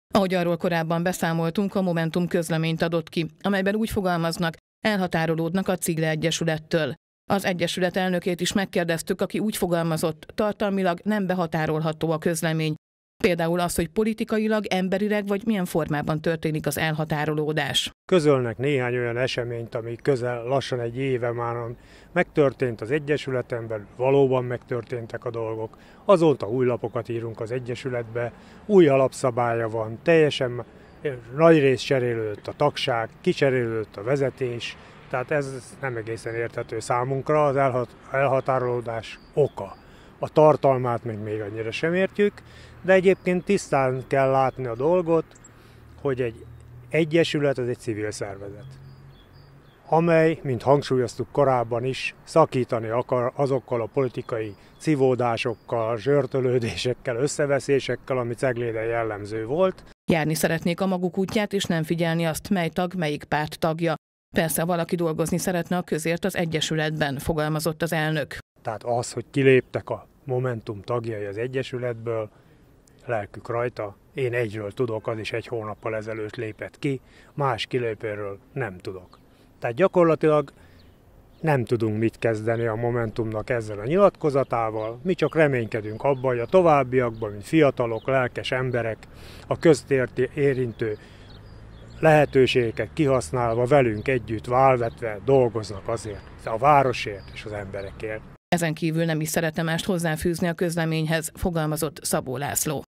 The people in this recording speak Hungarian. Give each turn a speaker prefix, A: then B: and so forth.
A: Ahogy arról korábban beszámoltunk, a Momentum közleményt adott ki, amelyben úgy fogalmaznak, elhatárolódnak a Cigle Egyesülettől. Az Egyesület elnökét is megkérdeztük, aki úgy fogalmazott, tartalmilag nem behatárolható a közlemény. Például az, hogy politikailag, emberileg vagy milyen formában történik az elhatárolódás.
B: Közölnek néhány olyan eseményt, ami közel lassan egy éve már megtörtént az Egyesületen belül, valóban megtörténtek a dolgok. Azóta új lapokat írunk az Egyesületbe, új alapszabálya van, teljesen nagyrészt cserélődött a tagság, kicserélődött a vezetés, tehát ez nem egészen érthető számunkra, az elhatárolódás oka. A tartalmát még annyira sem értjük, de egyébként tisztán kell látni a dolgot, hogy egy egyesület az egy civil szervezet, amely, mint hangsúlyoztuk korábban is, szakítani akar azokkal a politikai civódásokkal, zsörtölődésekkel, összeveszésekkel, ami Cegléden jellemző volt.
A: Járni szeretnék a maguk útját, és nem figyelni azt, mely tag, melyik párt tagja. Persze valaki dolgozni szeretne a közért az Egyesületben, fogalmazott az elnök.
B: Tehát az, hogy kiléptek a Momentum tagjai az Egyesületből, lelkük rajta. Én egyről tudok, az is egy hónappal ezelőtt lépett ki, más kilépőről nem tudok. Tehát gyakorlatilag nem tudunk mit kezdeni a Momentumnak ezzel a nyilatkozatával, mi csak reménykedünk abban, hogy a továbbiakban, mint fiatalok, lelkes emberek, a köztért érintő lehetőségeket kihasználva velünk együtt válvetve dolgoznak azért, a városért és az emberekért.
A: Ezen kívül nem is szeretne mást hozzáfűzni a közleményhez, fogalmazott Szabó László.